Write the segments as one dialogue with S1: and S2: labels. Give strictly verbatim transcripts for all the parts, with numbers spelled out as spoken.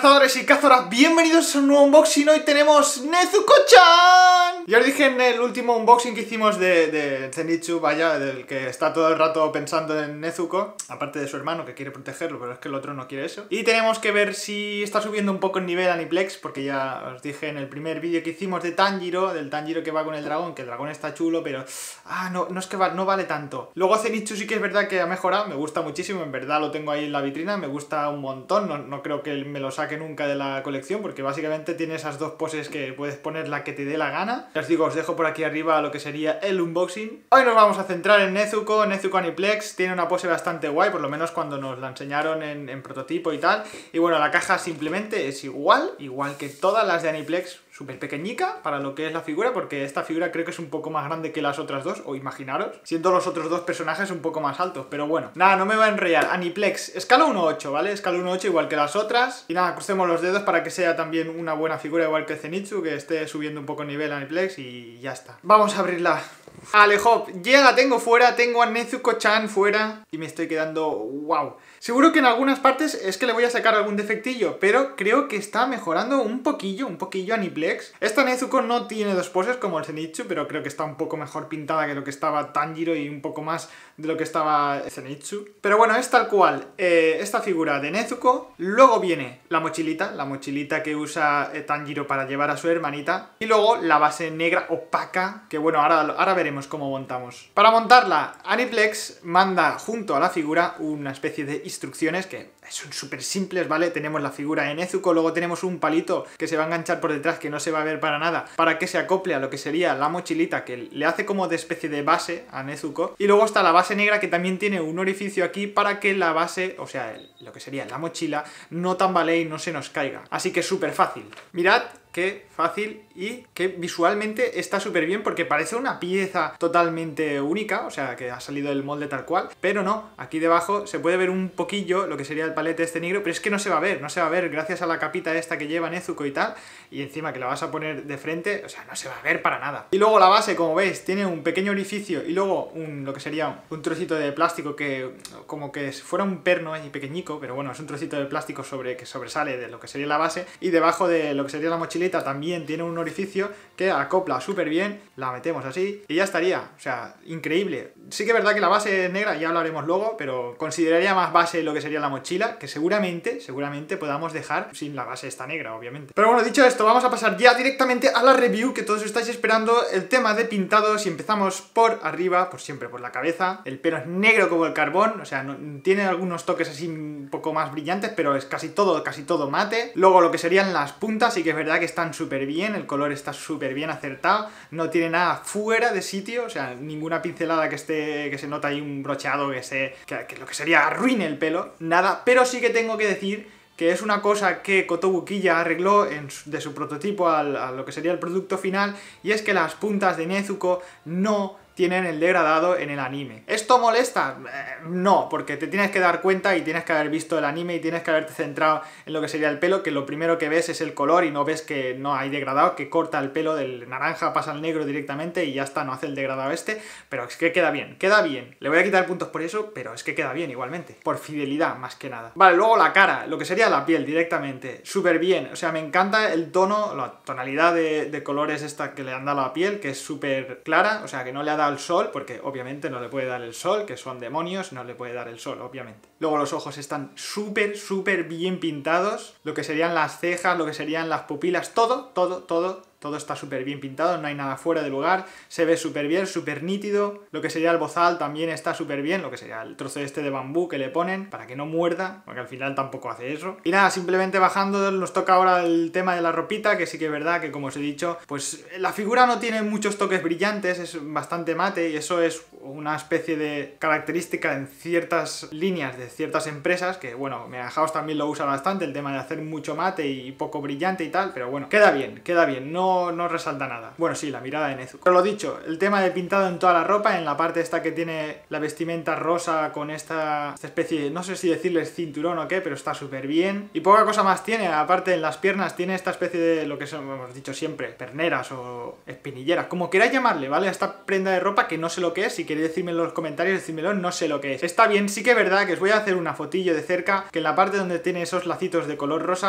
S1: cazadores y cazadoras, bienvenidos a un nuevo unboxing. Hoy tenemos Nezuko-chan. Ya os dije en el último unboxing que hicimos de, de Zenitsu, vaya, del que está todo el rato pensando en Nezuko, aparte de su hermano que quiere protegerlo, pero es que el otro no quiere eso. Y tenemos que ver si está subiendo un poco el nivel Aniplex, porque ya os dije en el primer vídeo que hicimos de Tanjiro, del Tanjiro que va con el dragón, que el dragón está chulo, pero ah, no, no es que va, no vale tanto. Luego Zenitsu sí que es verdad que ha mejorado, me gusta muchísimo, en verdad lo tengo ahí en la vitrina, me gusta un montón, no, no creo que me lo saque nunca de la colección, porque básicamente tiene esas dos poses que puedes poner la que te dé la gana. Ya os digo, os dejo por aquí arriba lo que sería el unboxing. Hoy nos vamos a centrar en Nezuko, Nezuko Aniplex, tiene una pose bastante guay, por lo menos cuando nos la enseñaron en, en prototipo y tal. Y bueno, la caja simplemente es igual, igual que todas las de Aniplex, súper pequeñica para lo que es la figura, porque esta figura creo que es un poco más grande que las otras dos, o imaginaros, siendo los otros dos personajes un poco más altos, pero bueno. Nada, no me va a enrollar. Aniplex, escala uno ocho, ¿vale? Escala uno ocho igual que las otras. Y nada, crucemos los dedos para que sea también una buena figura igual que Zenitsu, que esté subiendo un poco el nivel Aniplex y ya está. Vamos a abrirla. Alejop, ya la tengo fuera, tengo a Nezuko-chan fuera y me estoy quedando wow. Seguro que en algunas partes es que le voy a sacar algún defectillo, pero creo que está mejorando un poquillo, un poquillo Aniplex. Esta Nezuko no tiene dos poses como el Zenitsu, pero creo que está un poco mejor pintada que lo que estaba Tanjiro y un poco más de lo que estaba Zenitsu. Pero bueno, es tal cual, eh, esta figura de Nezuko. Luego viene la mochilita, la mochilita que usa eh, Tanjiro para llevar a su hermanita. Y luego la base negra opaca, que bueno, ahora, ahora veremos cómo montamos. Para montarla, Aniplex manda junto a la figura una especie de instrucciones que son súper simples, ¿vale? Tenemos la figura de Nezuko, luego tenemos un palito que se va a enganchar por detrás, que no se va a ver para nada, para que se acople a lo que sería la mochilita, que le hace como de especie de base a Nezuko. Y luego está la base negra, que también tiene un orificio aquí para que la base, o sea, lo que sería la mochila, no tambalee y no se nos caiga. Así que súper fácil. Mirad qué fácil y que visualmente está súper bien, porque parece una pieza totalmente única, o sea, que ha salido del molde tal cual, pero no, aquí debajo se puede ver un poquillo lo que sería el palete este negro, pero es que no se va a ver, no se va a ver gracias a la capita esta que lleva Nezuko y tal, y encima que la vas a poner de frente, o sea, no se va a ver para nada. Y luego la base, como veis, tiene un pequeño orificio y luego un, lo que sería un trocito de plástico que como que fuera un perno ahí pequeñico, pero bueno, es un trocito de plástico sobre, que sobresale de lo que sería la base, y debajo de lo que sería la mochilita también tiene un orificio que acopla súper bien, la metemos así y ya estaría, o sea, increíble. Sí que es verdad que la base negra ya hablaremos luego, pero consideraría más base lo que sería la mochila, que seguramente, seguramente podamos dejar sin la base esta negra, obviamente. Pero bueno, dicho esto, vamos a pasar ya directamente a la review, que todos estáis esperando, el tema de pintados, y empezamos por arriba, por siempre por la cabeza. El pelo es negro como el carbón, o sea, no, tiene algunos toques así un poco más brillantes, pero es casi todo, casi todo mate. Luego lo que serían las puntas, sí que es verdad que están súper bien, el color está súper bien acertado, no tiene nada fuera de sitio, o sea, ninguna pincelada que esté, que se nota ahí un brocheado que se, que, que lo que sería arruine el pelo, nada. Pero sí que tengo que decir que es una cosa que Kotobuki ya arregló en su, de su prototipo al, a lo que sería el producto final, y es que las puntas de Nezuko no tienen el degradado en el anime. ¿Esto molesta? Eh, no, porque te tienes que dar cuenta y tienes que haber visto el anime y tienes que haberte centrado en lo que sería el pelo, que lo primero que ves es el color y no ves que no hay degradado, que corta el pelo del naranja, pasa al negro directamente y ya está, no hace el degradado este, pero es que queda bien, queda bien. Le voy a quitar puntos por eso, pero es que queda bien igualmente, por fidelidad más que nada. Vale, luego la cara, lo que sería la piel directamente, súper bien, o sea, me encanta el tono, la tonalidad de, de colores esta que le han dado a la piel, que es súper clara, o sea, que no le ha dado al sol, porque obviamente no le puede dar el sol, que son demonios, no le puede dar el sol, obviamente. Luego los ojos están súper, súper bien pintados, lo que serían las cejas, lo que serían las pupilas, todo, todo, todo, todo está súper bien pintado, no hay nada fuera de lugar, se ve súper bien, súper nítido. Lo que sería el bozal también está súper bien, lo que sería el trozo este de bambú que le ponen para que no muerda, porque al final tampoco hace eso. Y nada, simplemente bajando nos toca ahora el tema de la ropita, que sí que es verdad que, como os he dicho, pues la figura no tiene muchos toques brillantes, es bastante mate, y eso es una especie de característica en ciertas líneas de ciertas empresas, que bueno, Mega House también lo usa bastante, el tema de hacer mucho mate y poco brillante y tal, pero bueno, queda bien, queda bien, no No, no resalta nada. Bueno, sí, la mirada de Nezuko. Pero lo dicho, el tema de pintado en toda la ropa, en la parte esta que tiene la vestimenta rosa con esta, esta especie, no sé si decirles cinturón o qué, pero está súper bien. Y poca cosa más tiene, aparte en las piernas tiene esta especie de, lo que son, hemos dicho siempre, perneras o espinilleras, como queráis llamarle, ¿vale? Esta prenda de ropa que no sé lo que es, si queréis decirme en los comentarios, decídmelo, no sé lo que es. Está bien, sí que es verdad que os voy a hacer una fotillo de cerca, que en la parte donde tiene esos lacitos de color rosa,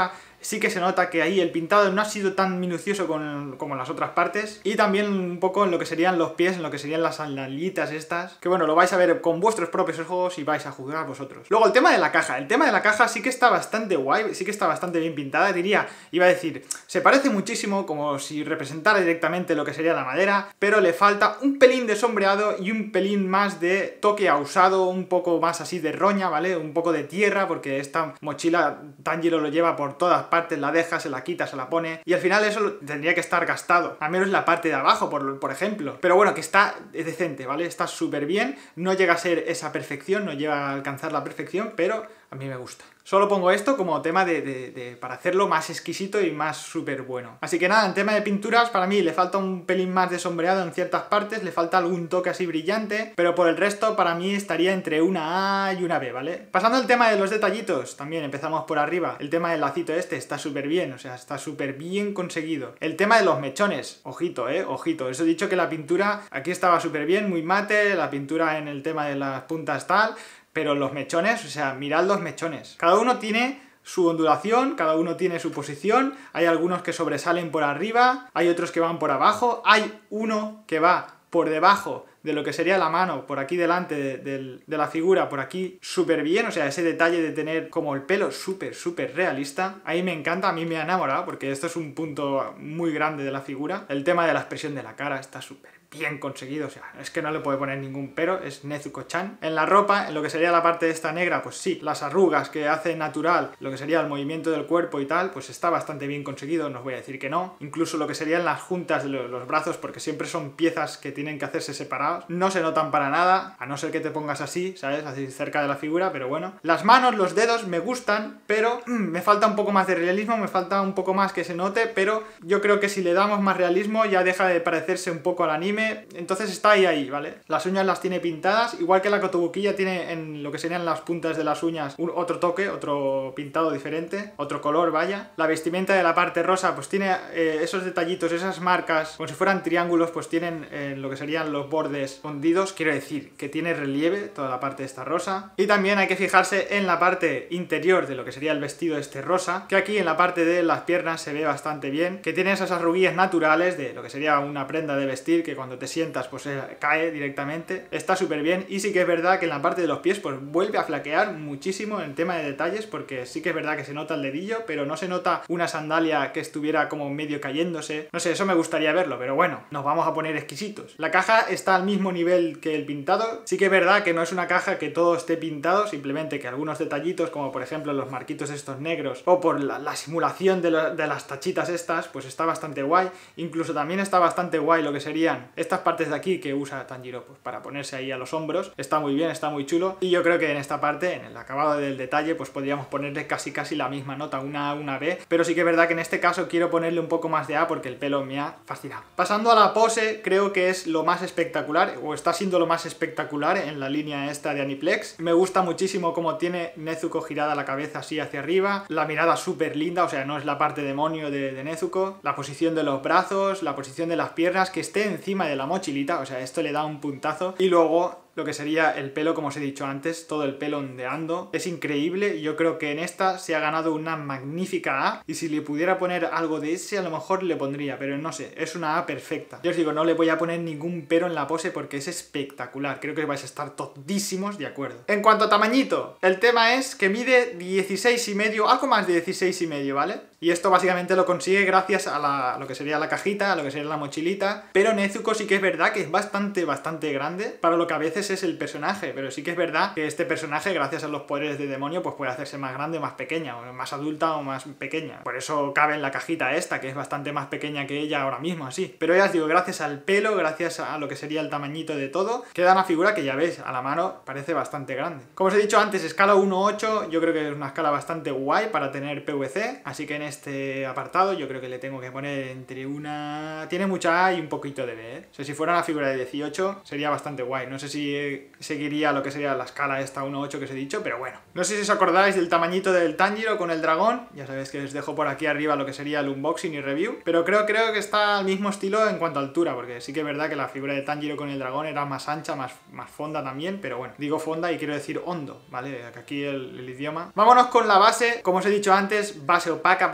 S1: sí que se nota que ahí el pintado no ha sido tan minucioso con, como en las otras partes. Y también un poco en lo que serían los pies, en lo que serían las sandalitas estas, que bueno, lo vais a ver con vuestros propios ojos y vais a juzgar vosotros. Luego el tema de la caja, el tema de la caja sí que está bastante guay, sí que está bastante bien pintada, diría, iba a decir, se parece muchísimo como si representara directamente lo que sería la madera, pero le falta un pelín de sombreado y un pelín más de toque a usado, un poco más así de roña, ¿vale? Un poco de tierra, porque esta mochila Tanjiro lo lleva por todas partes, la deja, se la quita, se la pone, y al final eso tendría que estar gastado, al menos la parte de abajo, por, por ejemplo. Pero bueno, que está decente, ¿vale? Está súper bien, no llega a ser esa perfección, no llega a alcanzar la perfección, pero a mí me gusta. Solo pongo esto como tema de, de, de para hacerlo más exquisito y más súper bueno. Así que nada, en tema de pinturas, para mí le falta un pelín más de sombreado en ciertas partes, le falta algún toque así brillante, pero por el resto para mí estaría entre una A y una B, ¿vale? Pasando al tema de los detallitos, también empezamos por arriba. El tema del lacito este está súper bien, o sea, está súper bien conseguido. El tema de los mechones, ojito, eh, ojito. Os he dicho que la pintura aquí estaba súper bien, muy mate, la pintura en el tema de las puntas tal, pero los mechones, o sea, mirad los mechones. Cada uno tiene su ondulación, cada uno tiene su posición, hay algunos que sobresalen por arriba, hay otros que van por abajo, hay uno que va por debajo de lo que sería la mano, por aquí delante de, de, de la figura, por aquí súper bien, o sea, ese detalle de tener como el pelo súper, súper realista, ahí me encanta, a mí me ha enamorado, porque esto es un punto muy grande de la figura. El tema de la expresión de la cara está súper bien conseguido, o sea, es que no le puede poner ningún pero, es Nezuko-chan. En la ropa, en lo que sería la parte de esta negra, pues sí, las arrugas que hace natural, lo que sería el movimiento del cuerpo y tal, pues está bastante bien conseguido, no os voy a decir que no. Incluso lo que serían las juntas de los brazos, porque siempre son piezas que tienen que hacerse separados, no se notan para nada, a no ser que te pongas así, ¿sabes? Así cerca de la figura, pero bueno. Las manos, los dedos me gustan, pero mm, me falta un poco más de realismo, me falta un poco más que se note, pero yo creo que si le damos más realismo ya deja de parecerse un poco al anime. Entonces está ahí, ahí, ¿vale? Las uñas las tiene pintadas, igual que la Kotobukiya tiene en lo que serían las puntas de las uñas un, otro toque, otro pintado diferente, otro color, vaya. La vestimenta de la parte rosa, pues tiene eh, esos detallitos, esas marcas, como si fueran triángulos, pues tienen eh, lo que serían los bordes hundidos, quiero decir, que tiene relieve toda la parte esta rosa. Y también hay que fijarse en la parte interior de lo que sería el vestido este rosa, que aquí en la parte de las piernas se ve bastante bien, que tiene esas arruguillas naturales de lo que sería una prenda de vestir, que cuando te sientas pues eh, cae directamente, está súper bien. Y sí que es verdad que en la parte de los pies pues vuelve a flaquear muchísimo en tema de detalles, porque sí que es verdad que se nota el dedillo, pero no se nota una sandalia que estuviera como medio cayéndose, no sé, eso me gustaría verlo, pero bueno, nos vamos a poner exquisitos. La caja está al mismo nivel que el pintado, sí que es verdad que no es una caja que todo esté pintado, simplemente que algunos detallitos, como por ejemplo los marquitos estos negros, o por la, la simulación de, lo, de las tachitas estas, pues está bastante guay. Incluso también está bastante guay lo que serían estas partes de aquí que usa Tanjiro pues, para ponerse ahí a los hombros, está muy bien, está muy chulo, y yo creo que en esta parte, en el acabado del detalle, pues podríamos ponerle casi casi la misma nota, una A, una B, pero sí que es verdad que en este caso quiero ponerle un poco más de A porque el pelo me ha fascinado. Pasando a la pose, creo que es lo más espectacular, o está siendo lo más espectacular en la línea esta de Aniplex. Me gusta muchísimo cómo tiene Nezuko girada la cabeza así hacia arriba, la mirada súper linda, o sea, no es la parte demonio de, de Nezuko, la posición de los brazos, la posición de las piernas, que esté encima de la mochilita, o sea, esto le da un puntazo. Y luego lo que sería el pelo, como os he dicho antes, todo el pelo ondeando, es increíble. Yo creo que en esta se ha ganado una magnífica A, y si le pudiera poner algo de ese a lo mejor le pondría, pero no sé, es una A perfecta. Yo os digo, no le voy a poner ningún pero en la pose porque es espectacular, creo que vais a estar todísimos de acuerdo. En cuanto a tamañito, el tema es que mide dieciséis y medio, algo más de dieciséis y medio, ¿vale? Y esto básicamente lo consigue gracias a, la, a lo que sería la cajita, a lo que sería la mochilita, pero Nezuko sí que es verdad que es bastante, bastante grande para lo que a veces es el personaje, pero sí que es verdad que este personaje, gracias a los poderes de demonio, pues puede hacerse más grande o más pequeña, o más adulta o más pequeña. Por eso cabe en la cajita esta, que es bastante más pequeña que ella ahora mismo, así. Pero ya os digo, gracias al pelo, gracias a lo que sería el tamañito de todo, queda una figura que ya veis, a la mano parece bastante grande. Como os he dicho antes, escala uno ocho, yo creo que es una escala bastante guay para tener P V C, así que en este apartado yo creo que le tengo que poner entre una... Tiene mucha A y un poquito de B, ¿eh? O sea, si fuera una figura de dieciocho sería bastante guay, no sé si seguiría lo que sería la escala esta uno ocho que os he dicho, pero bueno. No sé si os acordáis del tamañito del Tanjiro con el dragón, ya sabéis que os dejo por aquí arriba lo que sería el unboxing y review, pero creo, creo que está al mismo estilo en cuanto a altura, porque sí que es verdad que la figura de Tanjiro con el dragón era más ancha, más, más fonda también, pero bueno, digo fonda y quiero decir hondo, ¿vale? Aquí el, el idioma. Vámonos con la base, como os he dicho antes, base opaca,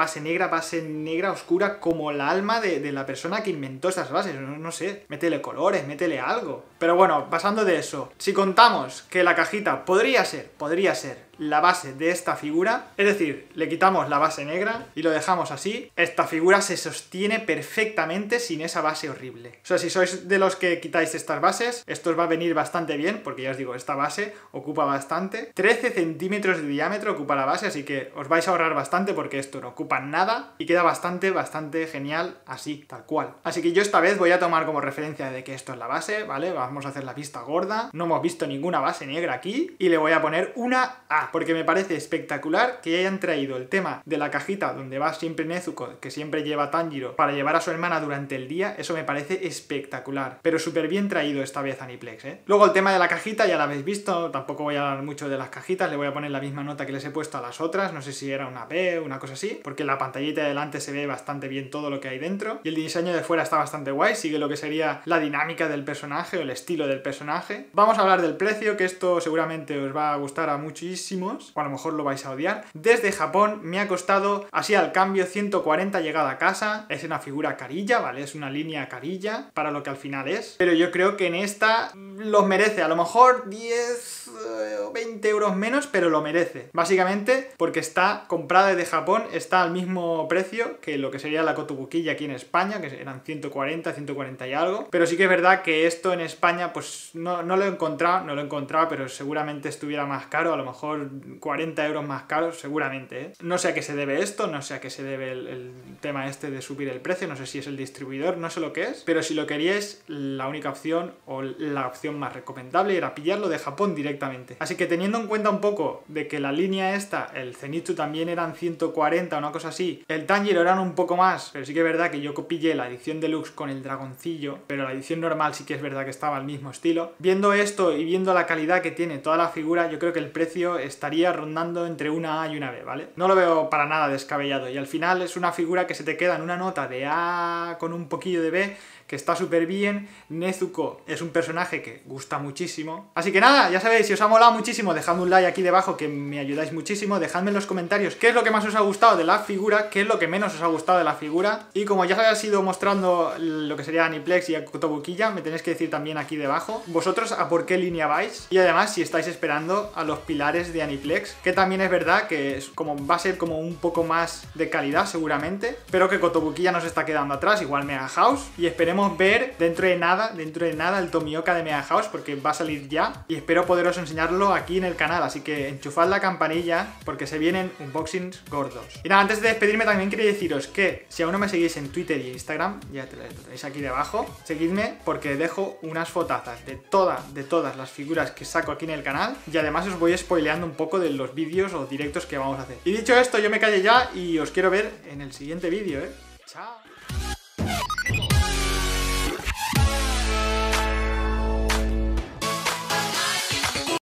S1: base negra, base negra oscura, como la alma de, de la persona que inventó estas bases. No, no sé, métele colores, métele algo. Pero bueno, pasando de eso, si contamos que la cajita podría ser, podría ser la base de esta figura, es decir, le quitamos la base negra y lo dejamos así, esta figura se sostiene perfectamente sin esa base horrible. O sea, si sois de los que quitáis estas bases, esto os va a venir bastante bien, porque ya os digo, esta base ocupa bastante. trece centímetros de diámetro ocupa la base, así que os vais a ahorrar bastante porque esto no ocupa nada y queda bastante, bastante genial así, tal cual. Así que yo esta vez voy a tomar como referencia de que esto es la base, ¿vale? Vamos a hacer la vista gorda, no hemos visto ninguna base negra aquí y le voy a poner una A, porque me parece espectacular que hayan traído el tema de la cajita donde va siempre Nezuko, que siempre lleva Tanjiro, para llevar a su hermana durante el día. Eso me parece espectacular, pero súper bien traído esta vez Aniplex, ¿eh? Luego el tema de la cajita ya la habéis visto, tampoco voy a hablar mucho de las cajitas, le voy a poner la misma nota que les he puesto a las otras, no sé si era una B o una cosa así, porque en la pantallita de delante se ve bastante bien todo lo que hay dentro, y el diseño de fuera está bastante guay, sigue lo que sería la dinámica del personaje o el estilo del personaje. Vamos a hablar del precio, que esto seguramente os va a gustar a muchísimos, o a lo mejor lo vais a odiar. Desde Japón me ha costado, así al cambio, ciento cuarenta llegada a casa. Es una figura carilla, ¿vale? Es una línea carilla para lo que al final es, pero yo creo que en esta los merece, a lo mejor diez o veinte euros menos, pero lo merece, básicamente porque está comprada desde Japón, está al mismo precio que lo que sería la Kotobukiya aquí en España, que eran ciento cuarenta, ciento cuarenta y algo, pero sí que es verdad que esto en España pues no, no lo he encontrado, no lo he encontrado, pero seguramente estuviera más caro, a lo mejor cuarenta euros más caro, seguramente, ¿eh? No sé a qué se debe esto, no sé a qué se debe el, el tema este de subir el precio, no sé si es el distribuidor, no sé lo que es, pero si lo queríais, la única opción o la opción más recomendable era pillarlo de Japón directamente. Así que teniendo en cuenta un poco de que la línea esta, el Zenitsu también eran ciento cuarenta o una cosa así, el Tanjiro eran un poco más, pero sí que es verdad que yo pillé la edición deluxe con el dragoncillo, pero la edición normal sí que es verdad que estaba al mismo estilo. Viendo esto y viendo la calidad que tiene toda la figura, yo creo que el precio estaría rondando entre una A y una B, ¿vale? No lo veo para nada descabellado y al final es una figura que se te queda en una nota de A con un poquillo de B, que está súper bien. Nezuko es un personaje que gusta muchísimo. Así que nada, ya sabéis, si os ha molado muchísimo, dejadme un like aquí debajo que me ayudáis muchísimo. Dejadme en los comentarios qué es lo que más os ha gustado de la figura, qué es lo que menos os ha gustado de la figura. Y como ya os he ido mostrando lo que sería Aniplex y Kotobukiya, me tenéis que decir también aquí debajo vosotros a por qué línea vais. Y además si estáis esperando a los pilares de Aniplex, que también es verdad que es como, va a ser como un poco más de calidad seguramente, pero que Kotobukiya no se está quedando atrás, igual Mega House. Y esperemos ver dentro de nada, dentro de nada el Tomioka de Mega House, porque va a salir ya y espero poderos enseñarlo aquí en el canal, así que enchufad la campanilla porque se vienen unboxings gordos. Y nada, antes de despedirme también quería deciros que si aún no me seguís en Twitter y Instagram, ya te lo tenéis aquí debajo, seguidme porque dejo unas fotazas de todas, de todas las figuras que saco aquí en el canal y además os voy spoileando un poco de los vídeos o directos que vamos a hacer. Y dicho esto, yo me callo ya y os quiero ver en el siguiente vídeo, ¿eh? Chao.